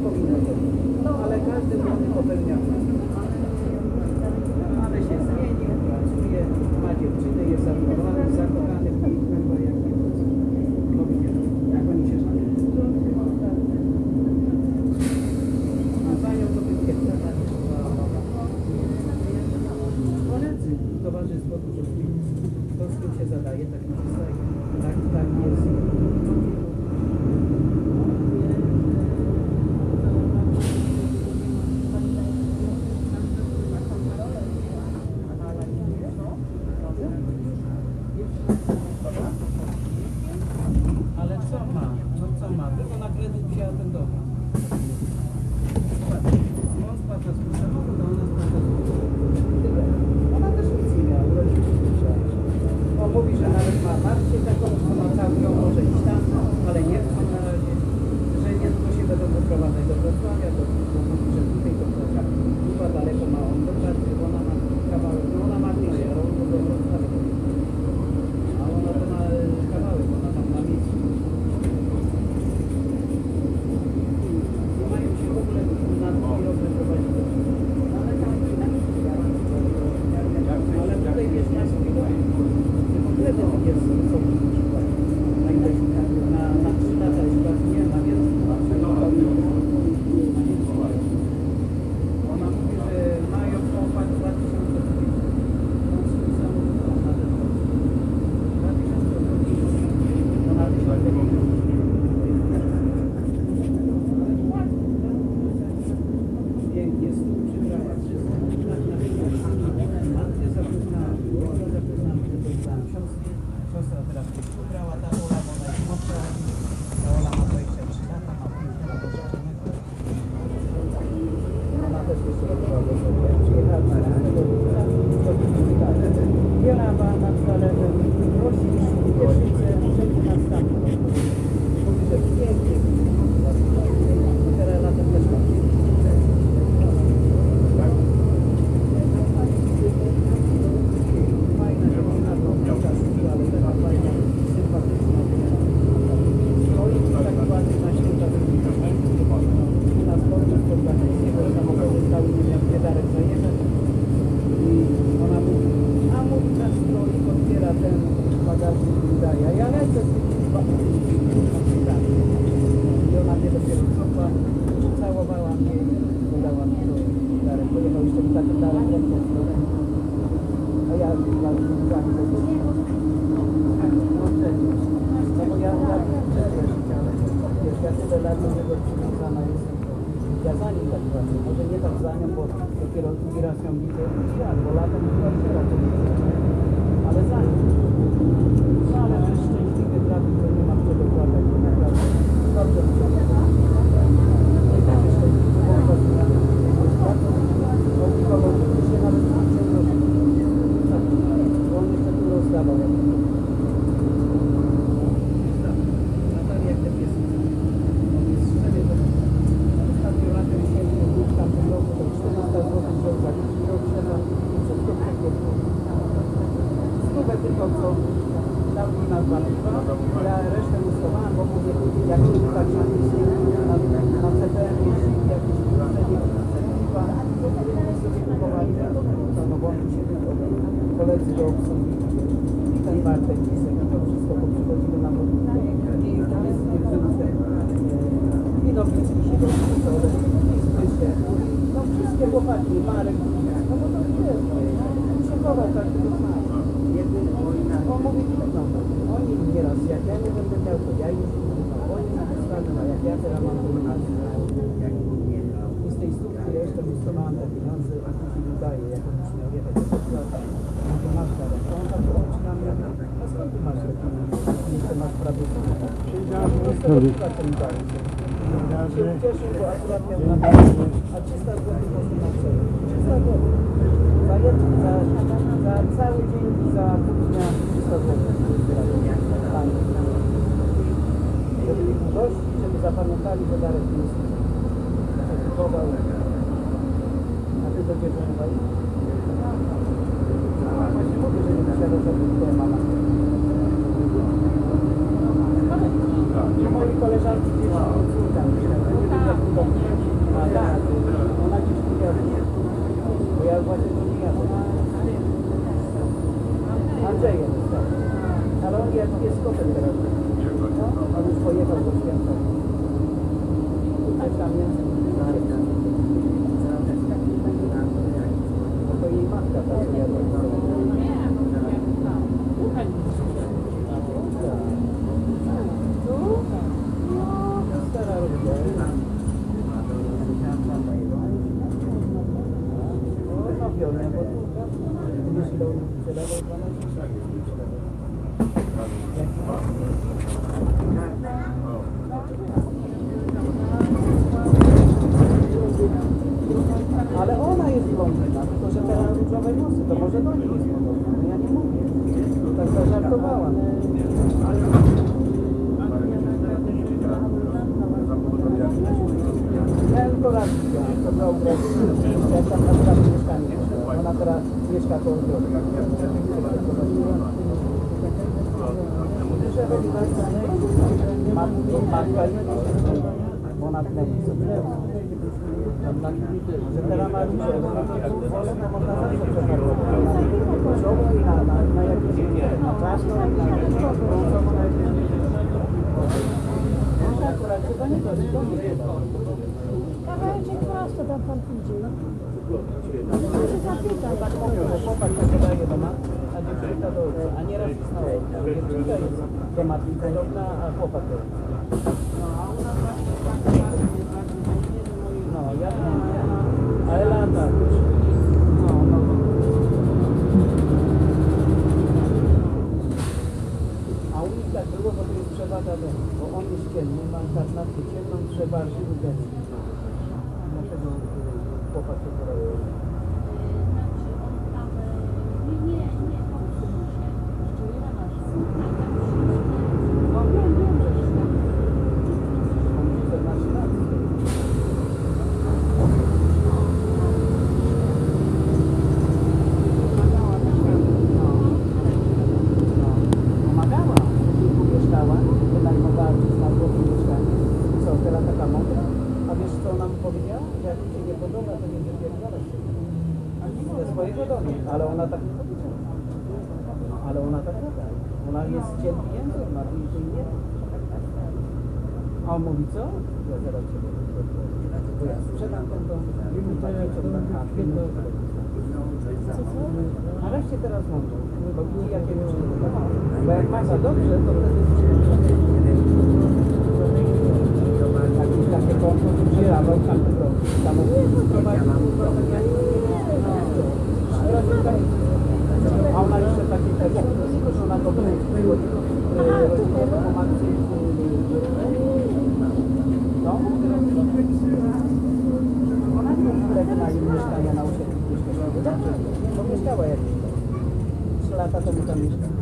powinno być. No ale każdy młody popełnia. Ale się zmienił, pracuje, ma dziewczynę, jest zadowolony, zakochany w nich, chyba jak nie powinien. Jak oni się znają? A za nią to by pierdala. Koledzy, towarzystwo dużo firm. To z kim się zadaje, tak mi się staje. Tak jest. Ale co ma? No co ma? Tylko na kredyt wzięła ten dom. On spłaca swój samochód, a ona spłaca swój tyle. Ona też nic nie miała, urodziła się. On mówi, że nawet ma marcie taką, że ma cały ją może iść tam, ale nie chce na razie, że niedługo się będą wyprowadzać do Wrocławia, to mówi, że tutaj to chyba daleko ma on do pracy, bo ona ma kawałek, no ona ma bliżej, ale on do Wrocławia. A ona to ma kawałek, ona tam na miejscu. Nie mają się w ogóle na drugi rok wyprowadzić do ale tutaj wiesz, na swój dom. Kredyt jest sobie na 3 lata już pracuje, na więcej. Ona mówi, że mają opłat 2000 on swój samochód na ten 2000 ona 1000 pięknie, stół przybrała, wszystko. Matkę zapoznałam, ojca zapoznałam, siostra teraz pobrała, ta Ola, bo ona jest młodsza, ta Ola ma 23 lata, ma 5 lat doświadczonego. Ona też jeszcze robiła do sobie, przyjechała 13 lipca, to jest Bielawa nad Zalewem, Rosisz, Pieszyce, wszędzie nad Stanem. Mówi, że pięknie, teraz latem też ma fajne, że ona ale teraz fajna, sympatyczna. Stoi tak ładnie na święta na sporcie spotkaniskiego samochody stały, nie miał Darek zajechać. I ona mówi, a mówi, że stoi, otwiera ten bagażnik i daje. A ja lecę z tym i ona mnie dopiero cofa, całowała mnie, podała mi to Darek. Pojechał jeszcze mi taki Darek, a ja walczyłam do tego. No bo ja tyle lat do niego przywiązana jestem, ja za nim tak właśnie, może nie tak za nią, bo dopiero drugi raz ją widzę, bo latem była wczoraj, ale za nim. No ale że szczęśliwy trafił, to nie ma czego płakać, bo naprawdę dobrze wygląda. No i tak jeszcze bardzo ekologicznie nawet nie chce prosić, bo on jeszcze tu rozdawał. Tylko co dał mi na 2 piwa, ja resztę ustowałem, bo mówię, jak się tak na CPM jeździ jakieś piwa, to sobie kupowali, no bo oni się koledzy do obsługi i ten Bartek Pisek, to wszystko poprzychodzili na podwórkę i tam jest Winownicki się dosyć, Zbyszek, no wszystkie chłopaki, Marek, no bo to wiesz, przychował każdy do nas. On mówi, no, oni nieraz, jak ja nie będę miał, to ja już oni na wystawy, a jak ja teraz mam dominację, i z tej stówki jeszcze wystawałem te pieniądze, a później wydaje, jak on już miał jechać do Wrocławia, no to masz teraz, to on tak patrzy na mnie, a skąd ty masz te pieniądze, jeszcze masz prawie stówkę, to z tego wypłacę mi dalej. Się ucieszył, bo akurat miał na a 300 zł można na przerwę, 300 zł. Za cały dzień i za pół dnia 300 zł. Żeby ich ugościć, żeby zapamiętali, że Darek jest kupował. A ty do ciebie mówisz? Właśnie mówię, że nie musiała zrobić twoja mama. Moi koleżanki gdzieś córka, nie wiem jak to Andrzejem, tak. Ale on jest kopem teraz. No, on już pojechał do święta. Tam jest. To jej matka pracuje. Stara rodzina. No, biorę, bo tu do sprzedawał 12. Ale ona jest blondyna, tylko że teraz różowe włosy, to może do niej jest podobna. No ja nie mówię. Tak zażartowałam. Miałem tylko raz widziałem, to była urodzina. Jak tam na prawie mieszkanie. Ona teraz mieszka koło drogi. Matka i ona wtedy sobie. Że teraz ma różne, wolę na można zawsze przeparować. Na żołę i na jakieś, na czaszkę, na brązową, na jakieś. No akurat chyba nie to, to nie chyba. Kawałeczek prosto tam pan pójdzie. Muszę zapytać. Tak mówią, że chłopak tak daje do matki, a dziewczynka do ojca. A nieraz jest na ojca. Dziewczynka jest do matki podobna, a chłopak do ojca. No, ja ale lata już. No. A u nich tak było, bo to jest przewaga domu, bo on jest ciemny, mam tak na ciemną przebardził deszcz. Dlatego chłopak się porobił. No wiem, że się. On 14 lat. Pomagała, mieszkała, wynajmowała przez nas mieszkanie. Co, teraz taka mądra? A wiesz co ona mi powiedziała? Jak mi się nie podoba, to nie wypierdalać się. Ze swojego domu, ale ona tak nie powiedziała. Ale ona tak gada. Ona jest cierpięciem, ma i nie. A on mówi co? Ja zaraz cię bo ja sprzedam ten dom, a weźcie teraz mądrze, bo widzi jakie różne. Bo jak masz za dobrze, to wtedy takie konto przyjrawał tamty rok. A ona jeszcze takie też, że ona to było rodzinę pomocy. No, ona nie ma mieszkania na osiedlu. Bo mieszkała jakieś 3 lata temu tam mieszkała.